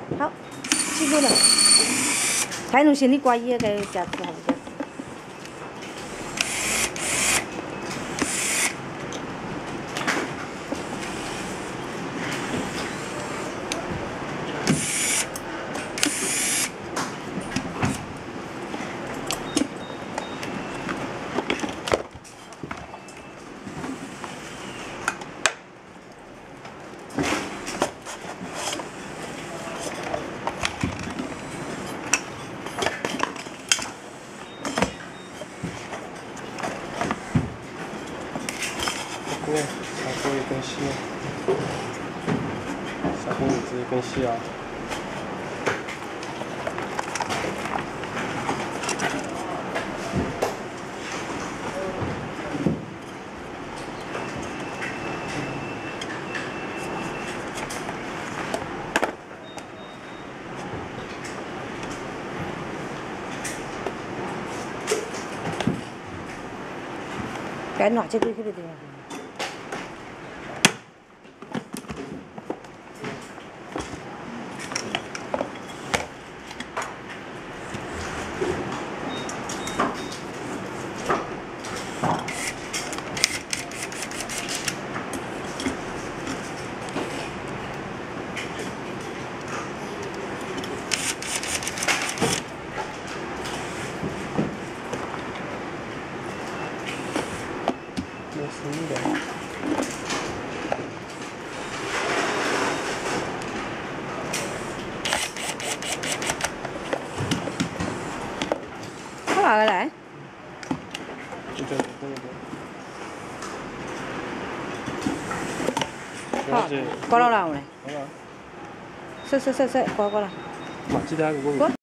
好，起锅了。还能先你刮叶给加吃好不？ 对，砂锅也更细，砂锅也直接更细啊。 该拿这个去了的。 没生意的。 好拿个来。 就这个。 好，过了啦，我嘞。 好了。 过了。 嘛，这个我。